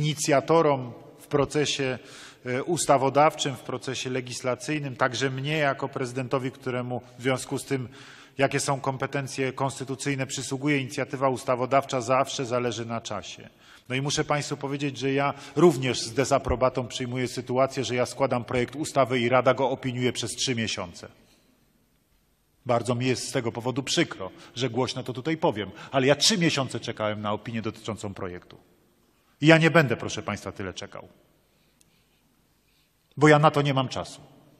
inicjatorom w procesie ustawodawczym, w procesie legislacyjnym, także mnie jako prezydentowi, któremu w związku z tym, jakie są kompetencje konstytucyjne, przysługuje inicjatywa ustawodawcza, zawsze zależy na czasie. No i muszę Państwu powiedzieć, że ja również z dezaprobatą przyjmuję sytuację, że ja składam projekt ustawy i Rada go opiniuje przez 3 miesiące. Bardzo mi jest z tego powodu przykro, że głośno to tutaj powiem, ale ja 3 miesiące czekałem na opinię dotyczącą projektu. I ja nie będę, proszę Państwa, tyle czekał, bo ja na to nie mam czasu.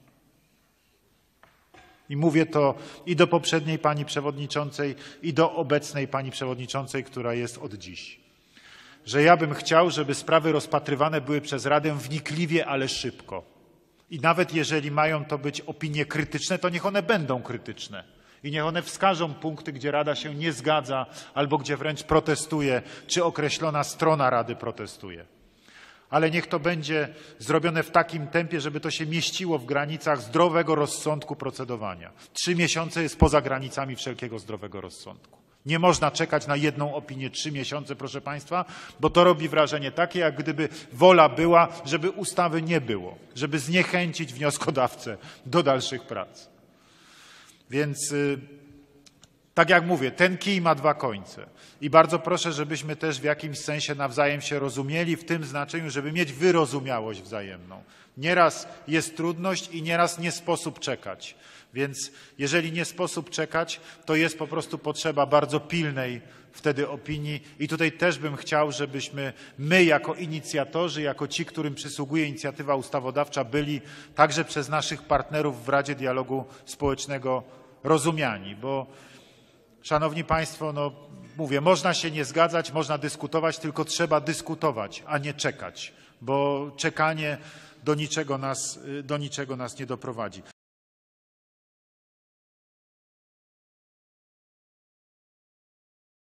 I mówię to i do poprzedniej pani przewodniczącej, i do obecnej pani przewodniczącej, która jest od dziś, że ja bym chciał, żeby sprawy rozpatrywane były przez Radę wnikliwie, ale szybko. I nawet jeżeli mają to być opinie krytyczne, to niech one będą krytyczne. I niech one wskażą punkty, gdzie Rada się nie zgadza, albo gdzie wręcz protestuje, czy określona strona Rady protestuje. Ale niech to będzie zrobione w takim tempie, żeby to się mieściło w granicach zdrowego rozsądku procedowania. 3 miesiące jest poza granicami wszelkiego zdrowego rozsądku. Nie można czekać na jedną opinię 3 miesiące, proszę Państwa, bo to robi wrażenie takie, jak gdyby wola była, żeby ustawy nie było, żeby zniechęcić wnioskodawcę do dalszych prac. Więc tak jak mówię, ten kij ma 2 końce i bardzo proszę, żebyśmy też w jakimś sensie nawzajem się rozumieli, w tym znaczeniu, żeby mieć wyrozumiałość wzajemną. Nieraz jest trudność i nieraz nie sposób czekać. Więc jeżeli nie sposób czekać, to jest po prostu potrzeba bardzo pilnej wtedy opinii i tutaj też bym chciał, żebyśmy my jako inicjatorzy, jako ci, którym przysługuje inicjatywa ustawodawcza, byli także przez naszych partnerów w Radzie Dialogu Społecznego rozumiani, bo Szanowni Państwo, no mówię, można się nie zgadzać, można dyskutować, tylko trzeba dyskutować, a nie czekać, bo czekanie do niczego nas nie doprowadzi.